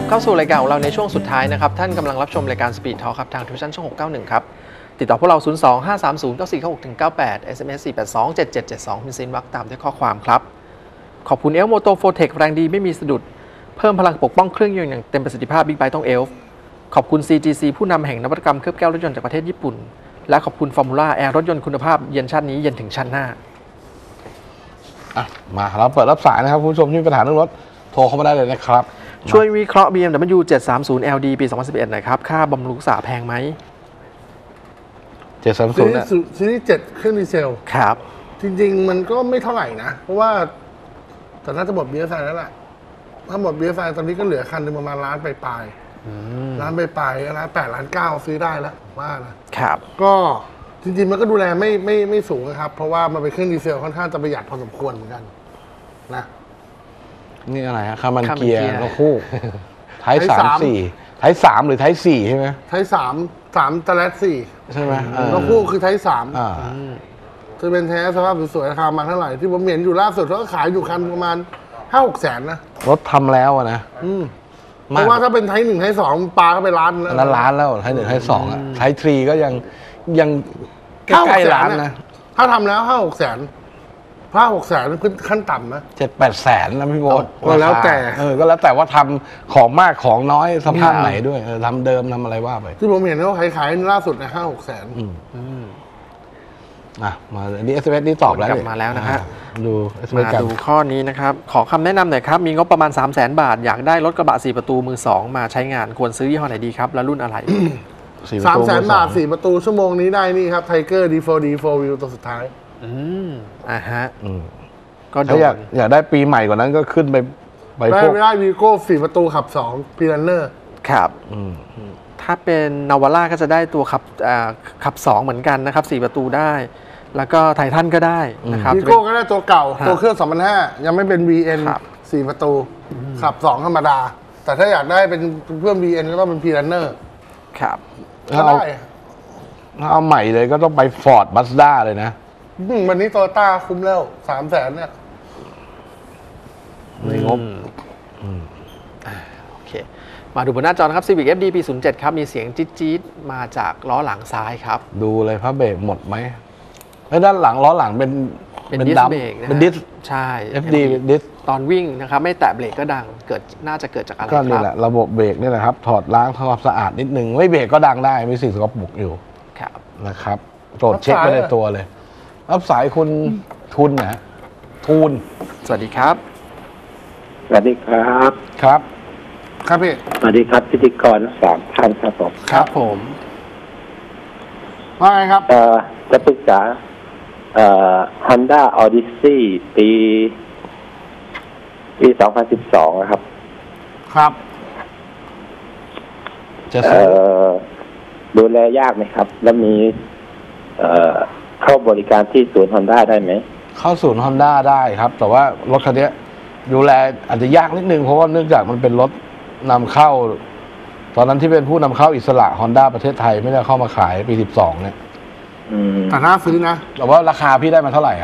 เข้าสู่รายการของเราในช่วงสุดท้ายนะครับท่านกำลังรับชมรายการ Speed Talk ครับทางทูชั่นช่อง691ครับติดต่อพวกเรา 02-530-9496-98 SMS 482-7772พิมพ์ซินวักตามด้วยข้อความครับขอบคุณเอลโมโตโฟเทคแรงดีไม่มีสะดุดเพิ่มพลังปกป้องเครื่องยนต์อย่างเต็มประสิทธิภาพบิ๊กไบค์ต้องเอลฟ์ขอบคุณ CGC ผู้นำแห่งนวัตกรรมเคลือบแก้วรถยนต์จากประเทศญี่ปุ่นและขอบคุณฟอร์มูล่าแอร์รถยนต์คุณภาพเย็นชาตินี้เย็นถึงชั้นหน้ามาเราเปิดรับสายนะครับคุณผู้ชมที่มีปัญหาเรื่องรถโทรเข้ามาได้เลยนะครับช่วยวิเคราะห์ BMW 730 LD ปี 2011 หน่อยครับค่าบำรุงรักษาแพงไหม 730เนี่ยซีรีส์7เครื่องดีเซลครับจริงๆมันก็ไม่เท่าไหร่นะเพราะว่าแต่น่าจะหมดเบียร์ไซน์แล้วแหละถ้าหมดเบียร์ไซน์ตอนนี้ก็เหลือคันหนึ่งประมาณล้านปลายล้านปลายล้าน8ล้าน9ซื้อได้แล้วว่านะครับก็จริงๆมันก็ดูแลไม่สูงนะครับเพราะว่ามันเป็นเครื่องดีเซลค่อนข้างจะประหยัดพอสมควรเหมือนกันนะนี่อะไรฮะคามันเกียร์แล้วคู่ไทป์3-4ไทป์3หรือไทป์4ใช่ไหมไทป์3ตะแลด4 ใช่ไหมแล้วคู่คือไทป์3จะเป็นแท้สภาพสวยๆราคามันเท่าไหร่ที่ผมเห็นอยู่ล่าสุดเขาขายอยู่คันประมาณ 5-6 แสนนะรถทำแล้วนะเพราะว่าถ้าเป็นไทป์1ไทป์2ปลาก็ไปล้านแล้วล้านแล้วไทป์1ไทป์2ไทป์3ก็ยังใกล้ล้านนะถ้าทำแล้ว 5-6 แสน5-6 แสนขึ้นขั้นต่ำนะ 7-8 แสนนะพี่โบ๊ทก็แล้วแต่ก็แล้วแต่ว่าทำของมากของน้อยสภาพไหนด้วยทำเดิมทำอะไรว่าไปที่ผมเห็นเขาขายล่าสุดนะ5-6 แสนมาอันนี้ SMS นี้ตอบแล้วกลับมาแล้วนะฮะดู SMS มาดูข้อนี้นะครับขอคำแนะนำหน่อยครับมีงบประมาณ 300,000 บาทอยากได้รถกระบะ4ประตูมือ2มาใช้งานควรซื้อยี่ห้อไหนดีครับและรุ่นอะไร 300,000 บาท4ประตูชั่วโมงนี้ได้นี่ครับไทเกอร์ D4D 4 Wheel ตัวสุดท้ายก็ถ้าอยากได้ปีใหม่กว่านั้นก็ขึ้นไปพวกได้วีโก้4ประตูขับ2พีรันเนอร์ครับถ้าเป็นนาวาร่าก็จะได้ตัวขับ2เหมือนกันนะครับ4ประตูได้แล้วก็ไททันก็ได้นะครับวีโก้ก็ได้ตัวเก่าตัวเครื่อง 2005 ยังไม่เป็น VN 4ประตูขับ2ธรรมดาแต่ถ้าอยากได้เป็นเพื่อน VN ก็ต้องเป็นพีรันเนอร์ครับถ้าเอาใหม่เลยก็ต้องไป Ford Mazda เลยนะวันนี้โตโยต้าคุ้มแล้ว300,000เนี่ยในงบโอเคมาดูบนหน้าจอนะครับ Civic FD ปี 07 ครับมีเสียงจี๊ดๆมาจากล้อหลังซ้ายครับดูเลยพระเบรกหมดไหมแล้วด้านหลังล้อหลังเป็นดิสเบรกนะเป็นดิสใช่ FD เป็นดิสตอนวิ่งนะครับไม่แตะเบรกก็ดังน่าจะเกิดจากอะไรครับก็นี่แหละระบบเบรกนี่แหละครับถอดล้างทำความสะอาดนิดนึงไม่เบรกก็ดังได้มีสิ่งสกปรกอยู่นะครับโจทย์เช็คไปในตัวเลยรับสายคุณทุนนะทุนสวัสดีครับสวัสดีครับครับครับพี่สวัสดีครับพิธีกร3 ท่านครับผมครับผมว่าไงครับจะปรึกษาHonda Odyssey ปี2012นะครับครับดูแลยากไหมครับแล้วมีเข้าบริการที่ศูนย์ Honda ได้ไหมเข้าศูนย์ Honda ได้ครับแต่ว่ารถคันนี้ดูแลอาจจะยากนิดนึงเพราะว่าเนื่องจากมันเป็นรถนำเข้าตอนนั้นที่เป็นผู้นำเข้าอิสระ Honda ประเทศไทยไม่ได้เข้ามาขายปี12เนี่ยแต่น่าซื้อนะแต่ว่าราคาพี่ได้มาเท่าไหร่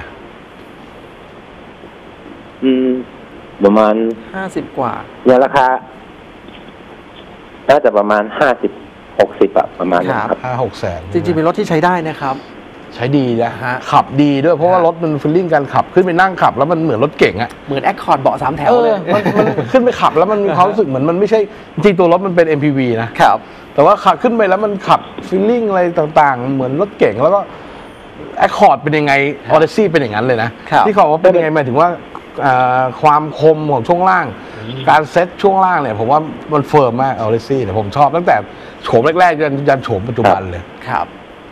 ประมาณ 50 กว่าเนี่ยราคาน่าจะประมาณ50-60อะประมาณนี้ครับ 5-6 แสนจริงๆเป็นรถที่ใช้ได้นะครับใช้ดีนะขับดีด้วยเพราะว่ารถมันฟีลลิ่งการขับขึ้นไปนั่งขับแล้วมันเหมือนรถเก่งอะเหมือนแอคคอร์ดเบาะ3 แถวเลยมันขึ้นไปขับแล้วมันมีความรู้สึกเหมือนมันไม่ใช่จริงตัวรถมันเป็น MPV นะครับแต่ว่าขับขึ้นไปแล้วมันขับฟีลลิ่งอะไรต่างๆเหมือนรถเก่งแล้วก็แอคคอร์ดเป็นยังไงออเดซี่เป็นอย่างนั้นเลยนะที่เขาว่าเป็นยังไงหมายถึงว่าความคมของช่วงล่างการเซ็ตช่วงล่างเนี่ยผมว่ามันเฟิร์มมากออเดซี่แต่ผมชอบตั้งแต่โฉมแรกๆยันโฉมปัจจุบันเลยครับ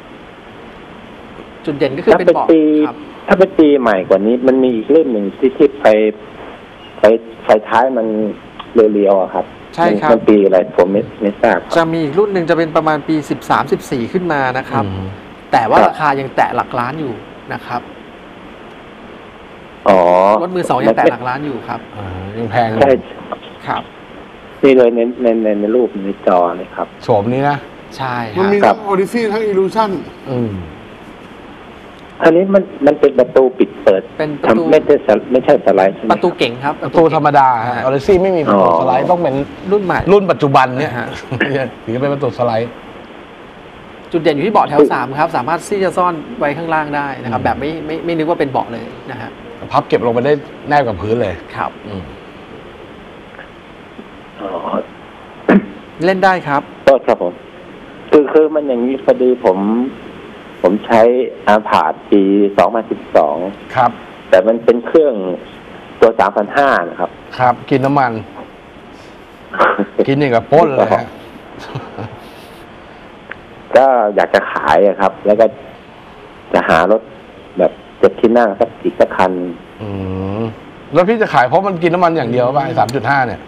จุดเด่นก็คือเป็นเบาะถ้าเป็นปีใหม่กว่านี้มันมีอีกเล่มหนึ่งที่ไฟท้ายมันเรียวๆครับใช่ครับมันปีอะไรผมไม่ทราบจะมีอีกรุ่นหนึ่งจะเป็นประมาณปี13-14ขึ้นมานะครับแต่ว่าราคายังแตะหลักล้านอยู่นะครับรถมือ2ยังแตะหลักล้านอยู่ครับยังแพงใช่ครับนี่เลยในรูปในจอเลยครับโฉมนี้นะใช่มันมีทั้ง Odyssey ทั้ง Illusion อันนี้มันเป็นประตูปิดเปิดเป็นประตูไม่ใช่สไลด์ใช่ไหมประตูเก่งครับประตูธรรมดาฮะออเดซี่ไม่มีประตูสไลด์ต้องเป็นรุ่นใหม่รุ่นปัจจุบันเนี่ยฮะถึงจะเป็นประตูสไลด์จุดเด่นอยู่ที่เบาะแถว 3 ครับ สามารถที่จะซ่อนไว้ข้างล่างได้นะครับ แบบไม่นึกว่าเป็นเบาะเลยนะฮะพับเก็บลงไปได้แนบกับพื้นเลยครับอ๋อเล่นได้ครับก็ครับผมคือมันอย่างนี้พอดีผมใช้อาพาธปี2012 ครับแต่มันเป็นเครื่องตัว3,500นะครับครับ กินน้ำมัน กินอย่างกับป้นเลยฮะก็อยากจะขายอะครับ แล้วก็จะหารถแบบ7 ที่นั่งอีกสักคันแล้วพี่จะขายเพราะมันกินน้ำมันอย่างเดียวป่ะไอ้3.5 เนี่ย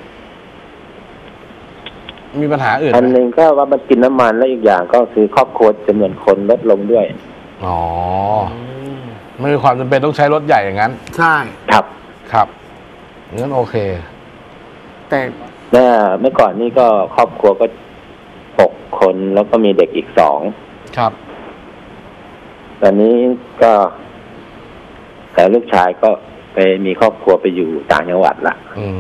มีปัญหาอื่นอันไหหมนึ่งก็ว่ามันกินน้ำมันแล้วอีกอย่างก็คือครอบครัวจำนวนคนลดลงด้วยอ๋อ ไม่มีความจำเป็นต้องใช้รถใหญ่อย่างนั้นใช่ครับครับงั้นโอเคแต่เมื่อก่อนนี่ก็ครอบครัวก็6 คนแล้วก็มีเด็กอีก2 ครับตอนนี้ก็แต่ลูกชายก็ไปมีครอบครัวไปอยู่ต่างจังหวัดละ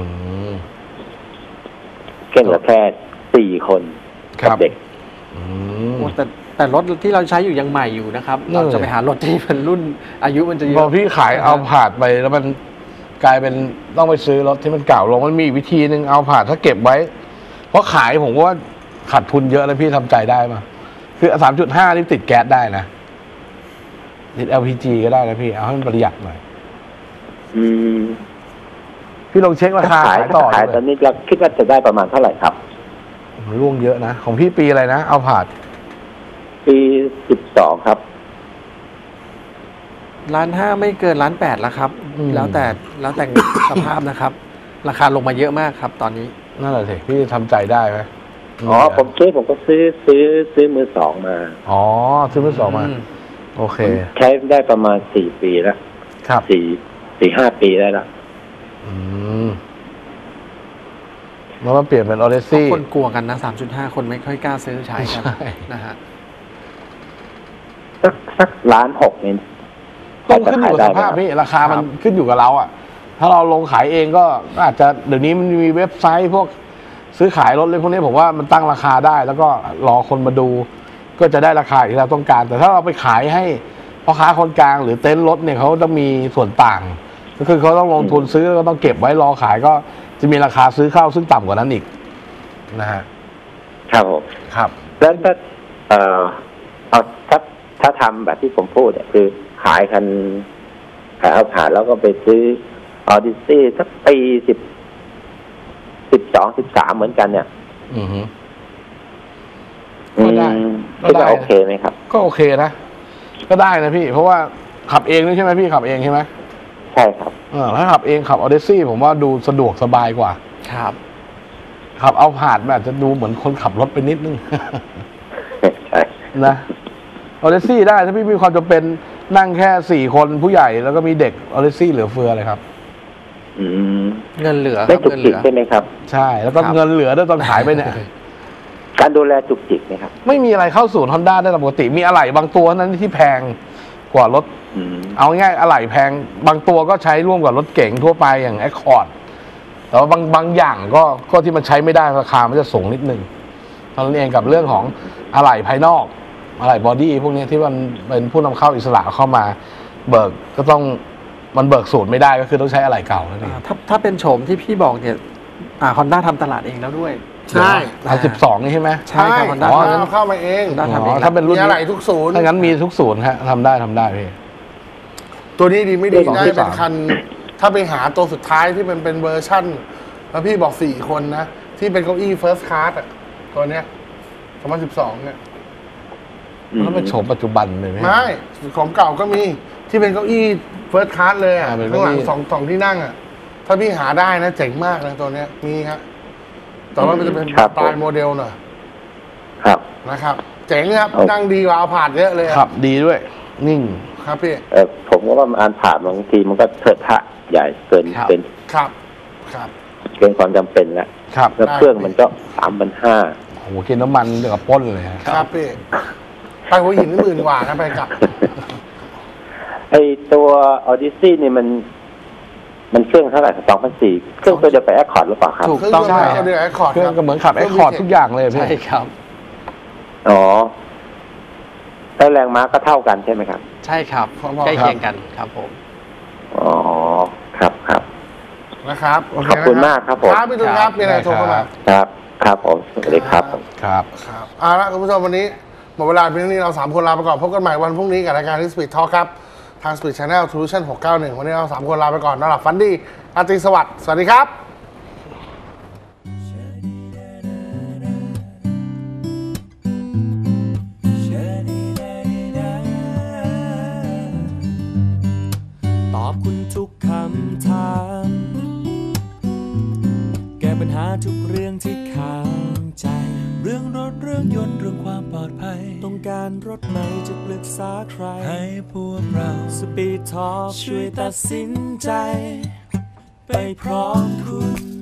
เก่งเหลือแค่4 คนครักับ เด็กโอ้แต่รถที่เราใช้อยู่ยังใหม่อยู่นะครับ เราจะไปหารถที่เป็นรุ่นอายุมันจะเยพออะพี่ขายเอาผาดไปแล้วมันกลายเป็นต้องไปซื้อรถที่มันเก่าลงมันมีอีกวิธีหนึ่งเอาผาดถ้าเก็บไว้ เพราะขายผมว่าขาดทุนเยอะแล้วพี่ทำใจได้ป่ะคือ3.5 นี่ติดแก๊สได้นะติด LPG ก็ได้นะพี่เอาให้มันประหยัดหน่อย พี่ลองเช็คราคาขายต่อขายตอนนี้เราคิดว่าจะได้ประมาณเท่าไหร่ครับร่วงเยอะนะของพี่ปีอะไรนะเอาผาดปี12ครับ 1.5 ไม่เกิน1.8แล้วครับ แล้วแต่สภาพนะครับ ราคาลงมาเยอะมากครับ ตอนนี้นั่นแหละสิพี่ทำใจได้ไหมอ๋อผมก็ซื้อมือ2มาอ๋อซื้อมือสองมาโอเคใช้ได้ประมาณ4 ปีแล้วครับ 4-5 ปีได้แล้วแล้วมาเปลี่ยนเป็นออเดซี่คนกลัวกันนะ 3.5 คนไม่ค่อยกล้าซื้อใช้กันใช่นะฮะสัก1.6 นี่ต้องขึ้นอยู่กับสภาพพี่ราคามันขึ้นอยู่กับเราอ่ะ ถ้าเราลงขายเองก็อาจจะเดี๋ยวนี้มันมีเว็บไซต์พวกซื้อขายรถเลยพวกนี้ผมว่ามันตั้งราคาได้ แล้วก็รอคนมาดู ก็จะได้ราคาที่เราต้องการ แต่ถ้าเราไปขายให้พ่อค้าคนกลางหรือเต็นท์รถเนี่ยเขาต้องมีส่วนต่าง ก็คือเขาต้องลงทุนซื้อแล้วก็ต้องเก็บไว้รอขายก็จะมีราคาซื้อเข้าซึ่งต่ำกว่านั้นอีกนะฮะครับผมครับแล้วถ้าเอาถ้าทำแบบที่ผมพูดเนี่ยคือขายเอาผ่านแล้วก็ไปซื้อออดิซี่สักปี12-13เหมือนกันเนี่ยก็ได้คิดว่าโอเคไหมครับก็โอเคนะก็ได้นะพี่ เพราะว่าขับเองด้วยใช่ไหมพี่ขับเองใช่ไหมใช่ครับถ้าขับเองขับออเดซี่ผมว่าดูสะดวกสบายกว่าครับขับเอาผ่านมันอาจจะดูเหมือนคนขับรถไปนิดนึงใช่นะออเดซี่ได้ถ้าพี่มีความจำเป็นนั่งแค่4 คนผู้ใหญ่แล้วก็มีเด็กออเดซี่เหลือเฟือเลยครับเงินเหลือคไม่รับจุกเงินเหจิลืกอใช่ไหมครับใช่แล้วก็ครับเงินเหลือด้วยตอนขายไปเนี่ยการดูแลจุกจิกไหมครับไม่มีอะไรเข้าศูนย์ฮอนด้าได้ตามปกติมีอะไหล่บางตัวนั้นที่แพงกว่ารถ เอาง่ายๆอะไหล่แพงบางตัวก็ใช้ร่วมกับรถเก๋งทั่วไปอย่างแอคคอร์ดแต่ว่าบางอย่างก็ที่มันใช้ไม่ได้ราคามันจะสูงนิดนึงเท่านั้นเองกับเรื่องของอะไหล่ภายนอกอะไหล่บอดี้พวกนี้ที่มันเป็นผู้นำเข้าอิสระเข้ามาเบิกก็ต้องมันเบิกสูตรไม่ได้ก็คือต้องใช้อะไหล่เก่านั่นเองถ้าเป็นโฉมที่พี่บอกเนี่ยฮอนด้าทำตลาดเองแล้วด้วยใช่ 12นี่ใช่ไหมใช่ครับ Honda เอาเข้ามาเอง Honda ทำเองถ้าเป็นรุ่นมีอะไรทุกศูนย์ถ้างั้นมีทุกศูนย์ฮะทำได้พี่ตัวนี้ดีไม่ดีสองได้ที่เป็นสามคัน ถ้าไปหาตัวสุดท้ายที่มันเป็นเวอร์ชั่น แล้วพี่บอก4 คนนะ ที่เป็นเก้าอี้ first class อ่ะ ตัวเนี้ย2012เนี่ยแล้วเป็นโฉมปัจจุบันเลยไหมไม่ของเก่าก็มีที่เป็นเก้าอี้ first class เลยอ่ะเป็นข้างหลังเก้าอี้สองที่นั่งอ่ะ ถ้าพี่หาได้นะเจ๋งมากเลยตัวเนี้ยมีฮะแต่ว่ามันจะเป็นครับสไตล์โมเดลหน่อยครับนะครับ เจ๋งครับนั่งดีกว่าเอาผาดเยอะเลยอะขับดีด้วย นิ่งครับพี่ผมก็ว่าอ่านผ่านบางทีมันก็เถิดทะใหญ่เกินครับเป็นครับครับเกินความจำเป็นแล้วครับแล้วเครื่องมันก็3,500 โอ้โหกินน้ำมันเดือกับป้นเลยฮะครับพี่ไปหัวหิน10,000 กว่านะไปกลับไอตัว Odyssey นี่มันเครื่องเท่าไหร่2004เครื่องตัวเดียวไป Accord หรือเปล่าครับถูกต้องใช่ครับเดียวแอคคอร์ดเครื่องก็เหมือนขับแอคคอร์ดทุกอย่างเลยพี่ใช่ครับอ๋อแล้วแรงม้าก็เท่ากันใช่ไหมครับใช่ครับใกล้เคียงกันครับผมอ๋อครับครับนะครับโเขอบคุณมากครับผมครับพี่ตูนครับมีอะไรโทรเข้ามาครับครับผมสวัสดีครับผมครับครับเอาละคุณผู้ชมวันนี้หมดเวลาเพียงเท่านี้เรา3คนลาไปก่อนพบกันใหม่วันพรุ่งนี้กับรายการ Speed Talk ครับทาง Speed Channel Solution 691 วันนี้เรา3คนลาไปก่อนนอนหลับฝันดีราตรีสวัสดิ์สวัสดีครับตอบคุณทุกคำถามแก้ปัญหาทุกเรื่องที่ค้างใจ เรื่องรถเรื่องยนต์เรื่องความปลอดภัยต้องการรถไหนจะปรึกษาใครให้พวกเรา Speed Talk ช่วยตัดสินใจไปพร้อมคุณ